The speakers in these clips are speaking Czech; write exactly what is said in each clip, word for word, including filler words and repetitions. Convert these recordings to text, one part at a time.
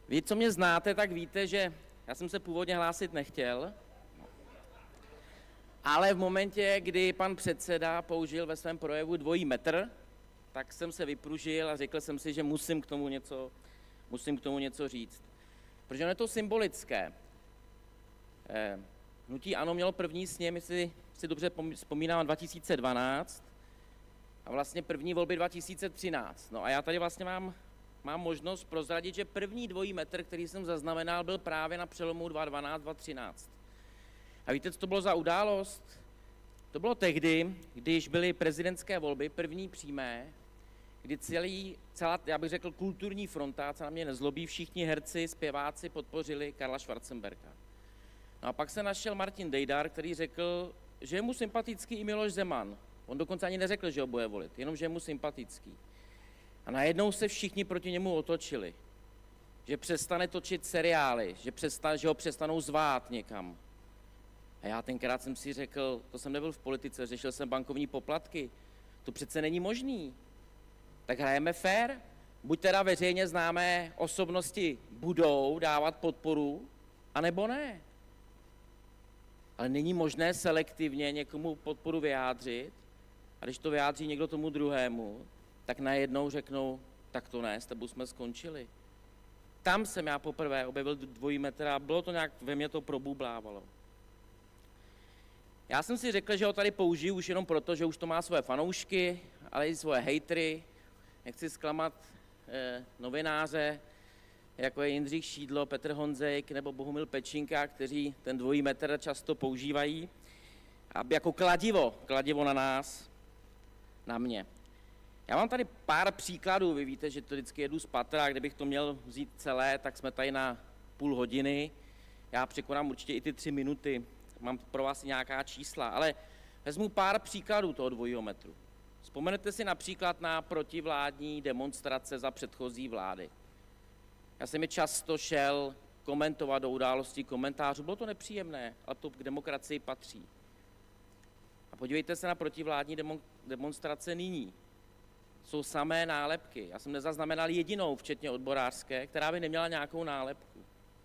Vy, co mě znáte, tak víte, že já jsem se původně hlásit nechtěl, ale v momentě, kdy pan předseda použil ve svém projevu dvojí metr, tak jsem se vypružil a řekl jsem si, že musím k tomu něco, musím k tomu něco říct. Protože ono je to symbolické. Eh, hnutí ANO mělo první sněm, jestli si dobře vzpomínám, dva tisíce dvanáct a vlastně první volby dva tisíce třináct. No a já tady vlastně mám, mám možnost prozradit, že první dvojí metr, který jsem zaznamenal, byl právě na přelomu dva tisíce dvanáct dva tisíce třináct. A víte, co to bylo za událost? To bylo tehdy, když byly prezidentské volby, první přímé, kdy celý, celá, já bych řekl, kulturní fronta, co na mě nezlobí, všichni herci, zpěváci podpořili Karla Schwarzenberga. No a pak se našel Martin Dejdar, který řekl, že je mu sympatický i Miloš Zeman. On dokonce ani neřekl, že ho bude volit, jenom že je mu sympatický. A najednou se všichni proti němu otočili. Že přestane točit seriály, že, přestane, že ho přestanou zvát někam. A já tenkrát jsem si řekl, to jsem nebyl v politice, řešil jsem bankovní poplatky. To přece není možný. Tak hrajeme fair. Buď teda veřejně známé osobnosti budou dávat podporu, anebo ne. Ale není možné selektivně někomu podporu vyjádřit a když to vyjádří někdo tomu druhému, tak najednou řeknou, tak to ne, s tebou jsme skončili. Tam jsem já poprvé objevil dvojí metr a bylo to nějak, ve mně to probublávalo. Já jsem si řekl, že ho tady použiju už jenom proto, že už to má svoje fanoušky, ale i svoje hejtry. Nechci zklamat eh, novináře, jako je Jindřich Šídlo, Petr Honzejk nebo Bohumil Pečinka, kteří ten dvojí metr často používají, aby jako kladivo, kladivo na nás, na mě. Já mám tady pár příkladů, vy víte, že to vždycky jedu z patra, a kdybych to měl vzít celé, tak jsme tady na půl hodiny. Já překonám určitě i ty tři minuty, mám pro vás nějaká čísla, ale vezmu pár příkladů toho dvojího metru. Vzpomenete si například na protivládní demonstrace za předchozí vlády. Já jsem je často šel komentovat do událostí komentářů, bylo to nepříjemné, ale to k demokracii patří. A podívejte se na protivládní demonstrace nyní. Jsou samé nálepky. Já jsem nezaznamenal jedinou, včetně odborářské, která by neměla nějakou nálepku.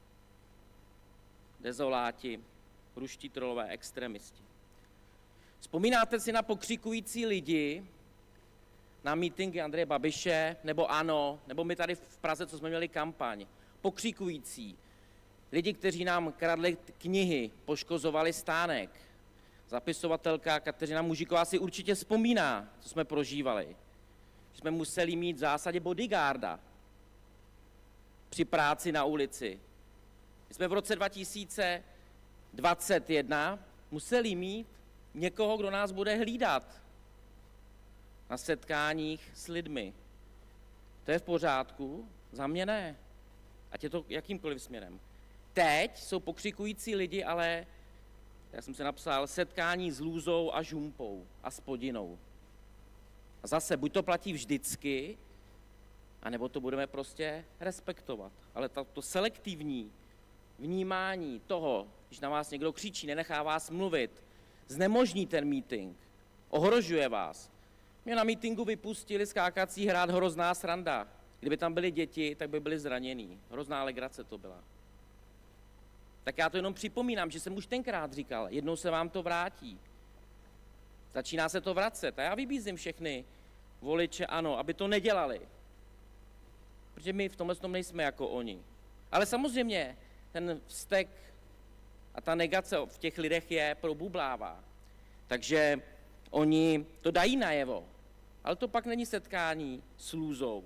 Dezoláti, ruští trolové, extremisti. Vzpomínáte si na pokřikující lidi na mítinky Andreje Babiše, nebo ANO, nebo my tady v Praze, co jsme měli kampaň. Pokřikující. Lidi, kteří nám kradli knihy, poškozovali stánek. Zapisovatelka Kateřina Mužíková si určitě vzpomíná, co jsme prožívali. Že jsme museli mít v zásadě bodyguarda při práci na ulici. My jsme v roce dva tisíce dvacet jedna museli mít někoho, kdo nás bude hlídat na setkáních s lidmi. To je v pořádku? Za mě ne. Ať je to jakýmkoliv směrem. Teď jsou pokřikující lidi, ale já jsem si napsal setkání s lůzou a žumpou a spodinou. A zase, buď to platí vždycky, anebo to budeme prostě respektovat. Ale to, to selektivní vnímání toho, když na vás někdo křičí, nenechá vás mluvit, znemožní ten meeting, ohrožuje vás. Mě na meetingu vypustili skákací hrát Hrozná sranda. Kdyby tam byly děti, tak by byli zranění. Hrozná legrace to byla. Tak já to jenom připomínám, že jsem už tenkrát říkal, jednou se vám to vrátí. Začíná se to vracet a já vybízím všechny voliče ANO, aby to nedělali. Protože my v tomhle tom nejsme jako oni. Ale samozřejmě ten vztek a ta negace v těch lidech je probublává. Takže oni to dají najevo, ale to pak není setkání s lůzou.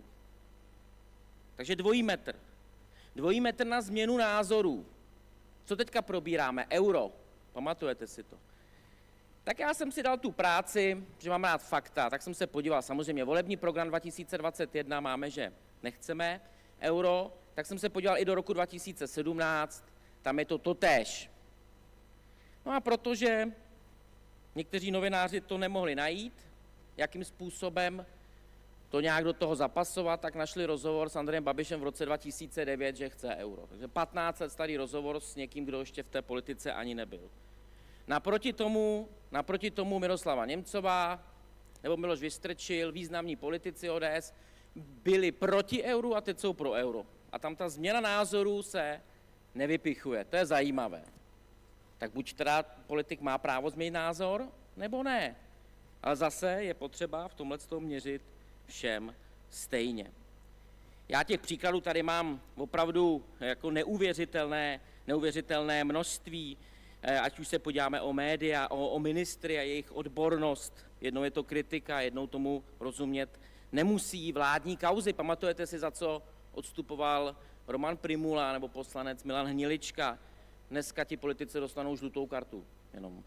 Takže dvojí metr. Dvojí metr na změnu názorů. Co teďka probíráme? Euro. Pamatujete si to? Tak já jsem si dal tu práci, že mám rád fakta, tak jsem se podíval, samozřejmě volební program dva tisíce dvacet jedna máme, že nechceme euro, tak jsem se podíval i do roku dva tisíce sedmnáct, tam je to totéž. No a protože někteří novináři to nemohli najít, jakým způsobem to nějak do toho zapasovat, tak našli rozhovor s Andrejem Babišem v roce dva tisíce devět, že chce euro. Takže patnáct let starý rozhovor s někým, kdo ještě v té politice ani nebyl. Naproti tomu, naproti tomu Miroslava Němcová nebo Miloš Vystrčil, významní politici O D S, byli proti euru a teď jsou pro euro. a tam ta změna názorů se nevypichuje. To je zajímavé. Tak buď teda politik má právo změnit názor, nebo ne. Ale zase je potřeba v tomhle tom měřit všem stejně. Já těch příkladů tady mám opravdu jako neuvěřitelné, neuvěřitelné množství, ať už se podíváme o média, o, o ministry a jejich odbornost. Jednou je to kritika, jednou tomu rozumět nemusí. Vládní kauzy, pamatujete si, za co odstupoval Roman Prymula nebo poslanec Milan Hnilička. Dneska ti politici dostanou žlutou kartu. Jenom.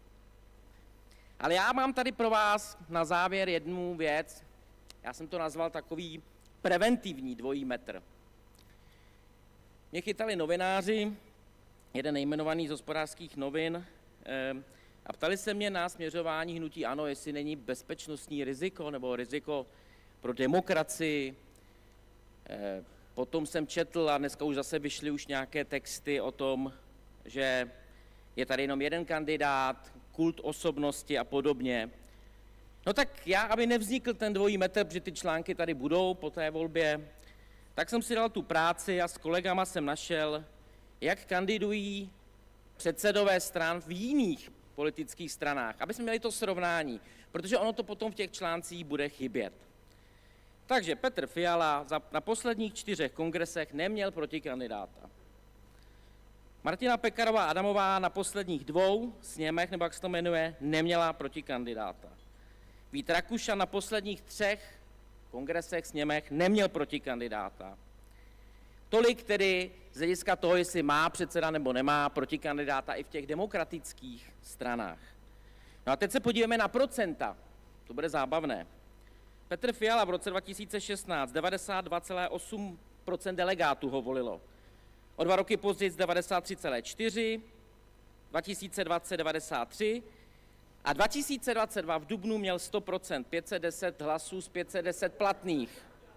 Ale já mám tady pro vás na závěr jednu věc. Já jsem to nazval takový preventivní dvojí metr. Mě chytali novináři, jeden nejmenovaný z Hospodářských novin, a ptali se mě na směřování hnutí ANO, jestli není bezpečnostní riziko nebo riziko pro demokracii. Potom jsem četl a dneska už zase vyšly už nějaké texty o tom, že je tady jenom jeden kandidát, kult osobnosti a podobně. No tak já, aby nevznikl ten dvojí metr, protože ty články tady budou po té volbě, tak jsem si dal tu práci a s kolegama jsem našel, jak kandidují předsedové stran v jiných politických stranách, aby jsme měli to srovnání, protože ono to potom v těch článcích bude chybět. Takže Petr Fiala na posledních čtyřech kongresech neměl protikandidáta. Martina Pekarová Adamová na posledních dvou sněmech, nebo jak se to jmenuje, neměla protikandidáta. Vít Rakušan na posledních třech kongresech, sněmech neměl protikandidáta. Tolik tedy z hlediska toho, jestli má předseda nebo nemá protikandidáta i v těch demokratických stranách. No a teď se podíváme na procenta. To bude zábavné. Petr Fiala v roce dva tisíce šestnáct devadesát dva celá osm procenta delegátů ho volilo. O dva roky později devadesát tři celá čtyři, dva tisíce dvacet devadesát tři a dva tisíce dvacet dva v dubnu měl sto procent, pět set deset hlasů z pět set deset platných.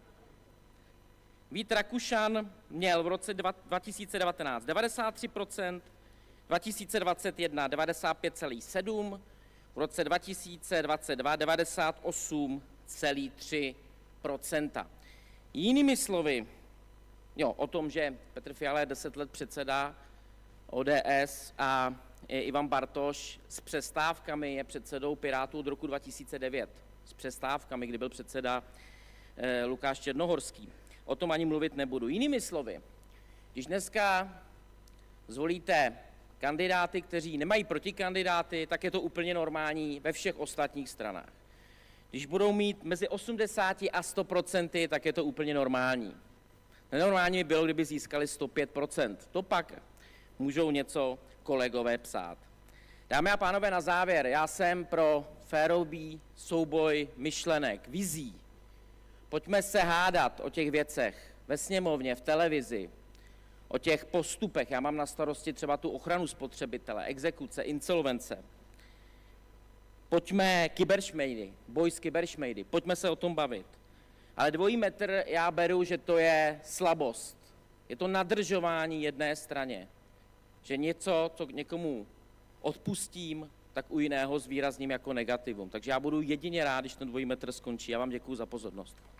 Vít Rakušan měl v roce dva tisíce devatenáct devadesát tři procent, dva tisíce dvacet jedna devadesát pět celá sedm, v roce dva tisíce dvacet dva devadesát osm celá tři procenta. Jinými slovy, jo, o tom, že Petr Fiala je deset let předseda O D S a Ivan Bartoš s přestávkami je předsedou Pirátů od roku dva tisíce devět. S přestávkami, kdy byl předseda eh, Lukáš Černohorský. O tom ani mluvit nebudu. Jinými slovy, když dneska zvolíte kandidáty, kteří nemají protikandidáty, tak je to úplně normální ve všech ostatních stranách. Když budou mít mezi osmdesáti a sto procenty, tak je to úplně normální. Nenormální by bylo, kdyby získali sto pět procent. To pak můžou něco kolegové psát. Dámy a pánové, na závěr, já jsem pro férový souboj myšlenek, vizí. Pojďme se hádat o těch věcech ve sněmovně, v televizi, o těch postupech. Já mám na starosti třeba tu ochranu spotřebitele, exekuce, insolvence. Pojďme kyberšmejdy, boj s kyberšmejdy, pojďme se o tom bavit. Ale dvojí metr já beru, že to je slabost. Je to nadržování jedné straně. Že něco, co někomu odpustím, tak u jiného zvýrazním jako negativum. Takže já budu jedině rád, když ten dvojí metr skončí. Já vám děkuji za pozornost.